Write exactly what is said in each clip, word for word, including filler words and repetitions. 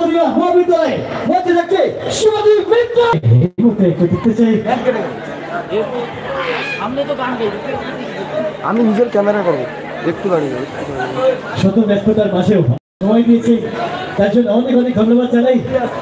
মহাবিদ্যালয়ে মঞ্চে যাচ্ছে শিবাজি মিত্র। এই মুহূর্তে একটু দেখতে চাই, আমি নিজের ক্যামেরা করবো, একটু দাঁড়িয়ে শত ব্যস্ততার মাঝেও সময় দিয়েছে, তার জন্য অনেক অনেক ধন্যবাদ জানাই।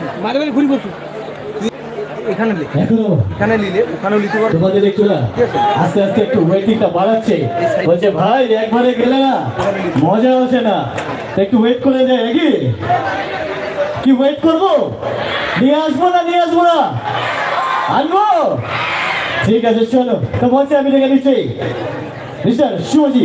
এখানে এখনো এখানে নিলে ওখানেও নিতে পারবো। তোমাদের একটু না আস্তে আস্তে একটু ওয়েটিংটা বাড়াচ্ছে, বলছে ভাই একবারে গেলে না মজা হচ্ছে না, একটু ওয়েট করে যায় নাকি? কি ওয়েট করবো? নিয়ে আসবো না নিয়ে আসবো না আনবো? ঠিক আছে চলো, তো বলছে আমি দেখে নিচ্ছি মিস্টার শিবজি।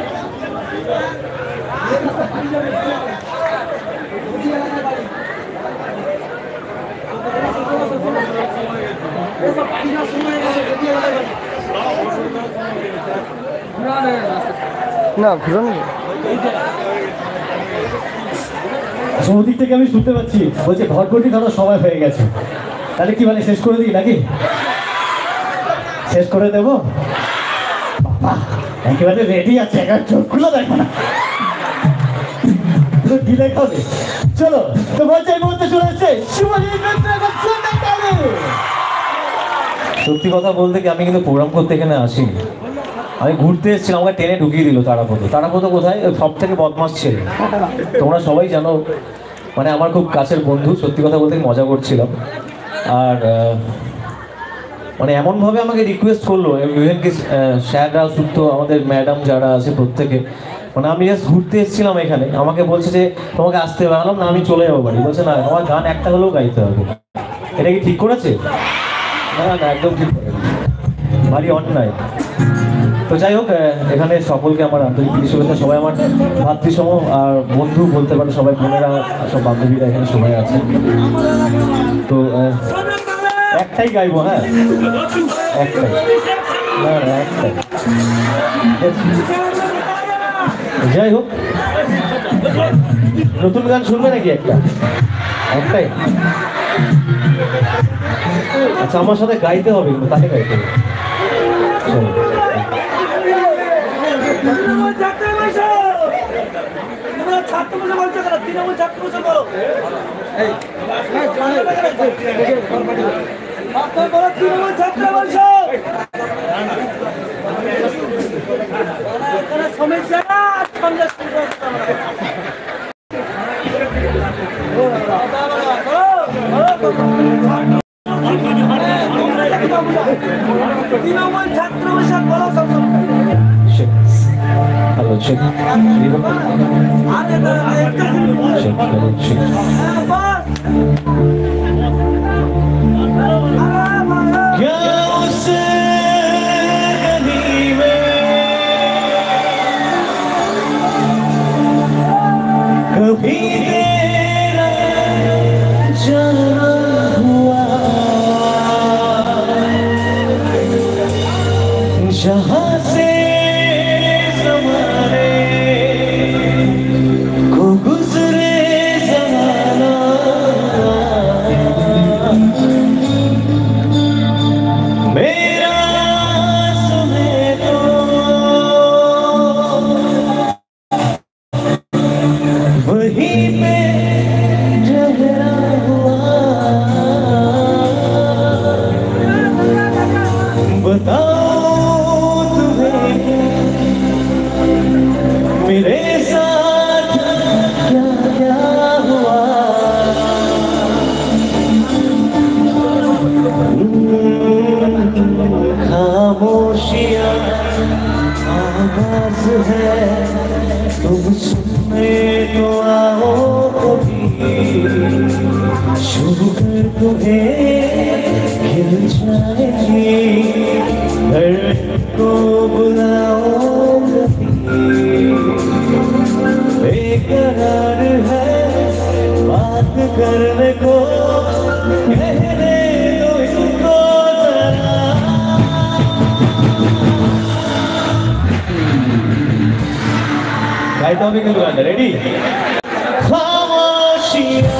না ঘুরো না, ওদিক থেকে আমি শুনতে পাচ্ছি বলছে ঘরঘটি ধরার সময় হয়ে গেছে, তাহলে কি মানে শেষ করে দিই নাকি? শেষ করে দেবো? বাবা একেবারে রেডি আছে, একবার চোখগুলো দেখো না, গিলে খাবে। চলো তো বলছে এই মুহূর্তে চলে এসছে শিবাজি মিত্র। সত্যি কথা বলতে কি আমি কিন্তু প্রোগ্রাম করতে এখানে আসিনি, আমি ঘুরতে এসেছিলাম, আমাকে টেনে ঢুকিয়ে দিল তারাপদ। তারাপদ কোথায়? সব থেকে বদমাস ছেলে, তোমরা সবাই জানো, মানে আমার খুব কাছের বন্ধু। সত্যি কথা বলতে মজা করছিলাম, আর মানে এমনভাবে আমাকে রিকোয়েস্ট করলো, ইভেন কি স্যাররা সুস্থ আমাদের ম্যাডাম যারা আছে প্রত্যেকে, মানে আমি জাস্ট ঘুরতে এসেছিলাম এখানে, আমাকে বলছে যে তোমাকে আসতে পারলাম না, আমি চলে যাবো বাড়ি। বলছে না আমার গান একটা হলেও গাইতে হবে। এটা কি ঠিক করেছে? না না একদম ঠিক করেনি, ভারী অন্যায়। তো যাই হোক, এখানে সকলকে আমার আন্তরিক শুভেচ্ছা। সবাই আমার ভাতৃসম আর বন্ধু বলতে পারে, সবাই বোনেরা সব বান্ধবীরা এখানে সবাই আছে। তো একটাই গাইবো, হ্যাঁ একটাই, না না একটাই। যাই হোক, নতুন গান শুনবে নাকি? একটা একটাই আচ্ছা, আমার সাথে গাইতে হবে কিন্তু, তাকে গাইতে হবে। Hello, check. Check, hello, check. कभी तेरा जाना हुआ जहाँ से ज़माने को गुज़रे ज़माना, मेरा सुने तो वहीं पे ठहरा हुआ। बताओ तुम्हें मेरे साथ क्या क्या हुआ। खामोशियाँ आवाज़ है, तुम सुनने तो आओ कभी, छू कर तुम्हें खिल जाएगी, घर को बुलाओ कभी। बेकरार है बात करने को, कहने दो इनको जरा। गाइता भी किलो गाना रेडी। खामोशियाँ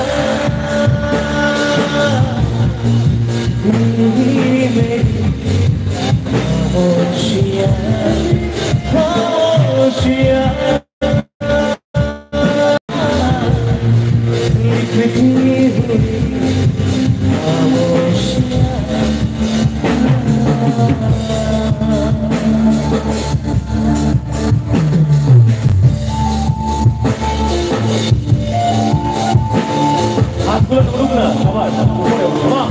खामोशियाँ হাতগুলো ধরুক না সবার উপরে মা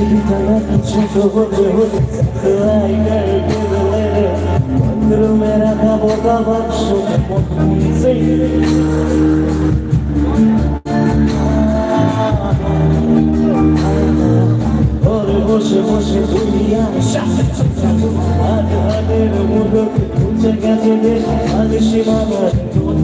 मेरा था बोका बख्श বসে বসে দুনিয়া হাতে হাতের মুঠোকে মুছে গেছে দেশ আজ সীমানার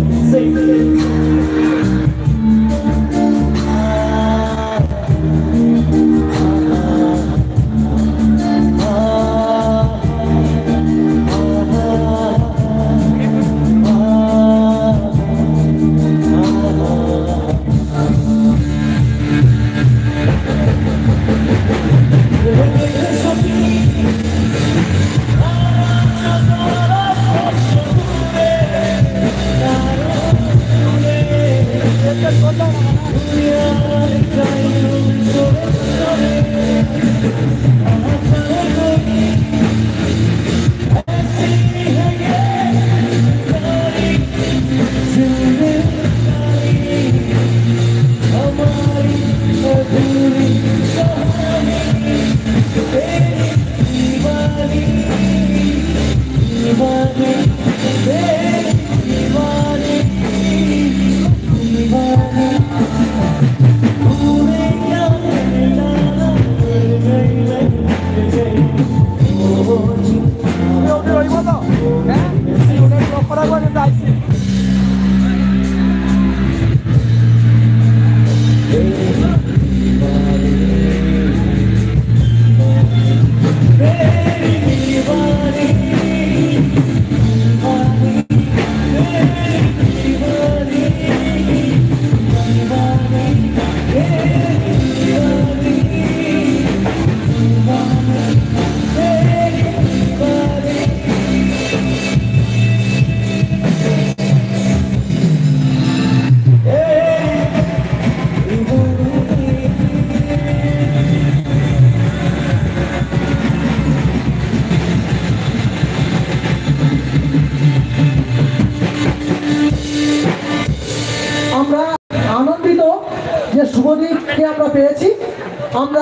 শুভদীপকে আমরা পেয়েছি। আমরা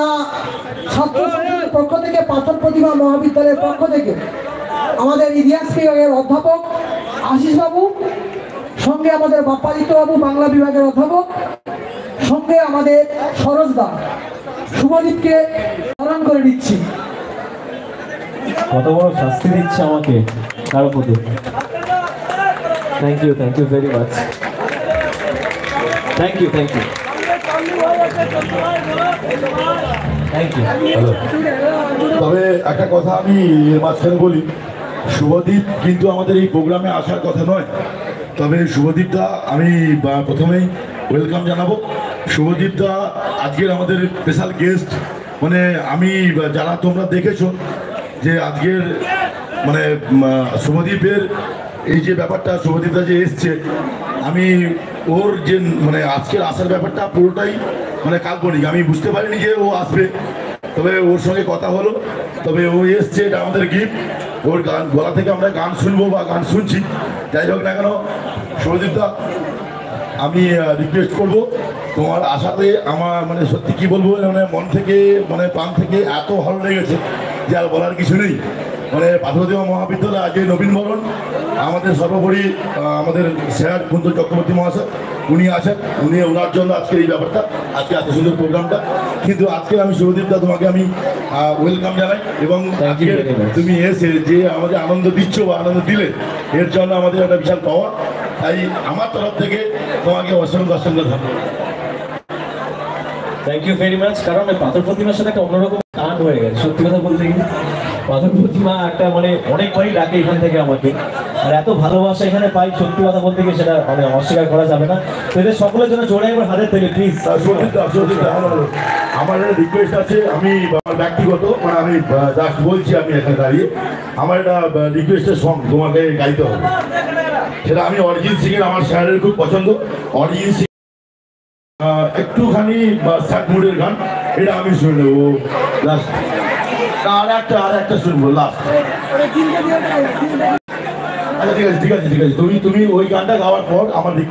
ছাত্র সংসদের পক্ষ থেকে পাথর প্রতিমা মহাবিদ্যালয়ের পক্ষ থেকে আমাদের ইতিহাস বিভাগের অধ্যাপক আশিস বাবু, সঙ্গে আমাদের বাপ্পাদিত্য বাবু বাংলা বিভাগের অধ্যাপক, সঙ্গে আমাদের সরোজ দা শুভদীপকে বরণ করে নিচ্ছি। কত বড় শাস্তি দিচ্ছে আমাকে কারো প্রতি। Thank you thank you very much, thank you thank you thank you. তবে একটা কথা আমি এর মাঝখানে বলি, শুভদীপ কিন্তু আমাদের এই প্রোগ্রামে আসার কথা নয়। তবে শুভদীপদা আমি বা- প্রথমেই ওয়েলকাম জানাবো। শুভদীপদা আজকের আমাদের স্পেশাল গেস্ট। মানে আমি বা- যারা তোমরা দেখেছো যে আজকের মানে উম, শুভদীপের এই যে ব্যাপারটা, শুভদীপদা যে এসছে, আমি ওর যে মানে আজকের আসার ব্যাপারটা পুরোটাই মানে কাল্পনিক। আমি বুঝতে পারিনি যে ও আসবে, তবে ওর সঙ্গে কথা হলো, তবে ও এসছে, এটা আমাদের গিফট। ওর গান গলা থেকে আমরা গান শুনবো বা গান শুনছি, যাই হোক না কেন। শুভদীপদা, আমি রিকোয়েস্ট করব, তোমার আশাতে আমার মানে সত্যি কি বলবো, মানে মন থেকে মানে প্রাণ থেকে এত ভালো লেগেছে যে আর বলার কিছু নেই। মানে পাথরদেওয়া মহাবিদ্যালয় আজকে নবীন বরণ, আমাদের সর্বোপরি আহ, আমাদের স্যার কুন্তল চক্রবর্তী মহাশয় উনি আছেন, উনি ওনার জন্য আজকের এই ব্যাপারটা, আজকে এত সুন্দর প্রোগ্রামটা। কিন্তু আজকে আমি শুভদীপদা তোমাকে আমি ওয়েলকাম জানাই, এবং Thank you আজকে very much. তুমি এসে যে আমাদের আনন্দ দিচ্ছ বা আনন্দ দিলে, এর জন্য আমাদের একটা বিশাল পাওয়া। তাই আমার তরফ থেকে তোমাকে অসংখ্য অসংখ্য ধন্যবাদ। Thank you very much. কারণ ওই পাথর প্রতিমার সাথে একটা অন্যরকম টান হয়ে গেছে, সত্যি কথা বলতে গেলে। পাথর প্রতিমা একটা মানে অনেকবারই ডাকে এখান থেকে আমাকে, আর এত ভালোবাসা এখানে পাই, সত্যি কথা বলতে গিয়ে সেটা মানে অস্বীকার করা যাবে না। তো এদের সকলের জন্য জোরে একবার হাতের তৈরি প্লিজ। শুভদীপদা, শুভদীপদা, আমার একটা রিকোয়েস্ট আছে, আমি আমার ব্যক্তিগত মানে আমি জাস্ট বলছি, আমি এখানে দাঁড়িয়ে আমার একটা রিকোয়েস্টের সং তোমাকে গাইতে হবে। সেটা আমি অরিজিৎ সিং এর, আমার স্যারের খুব পছন্দ অরিজিৎ সিং, একটুখানি স্যাড মুডের গান, এটা আমি শুনে নেবো লাস্ট। আর একটা আর একটা শুনবো লাস্ট। আচ্ছা ঠিক আছে ঠিক আছে ঠিক আছে, তুমি তুমি ওই গানটা গাওয়ার পর আমার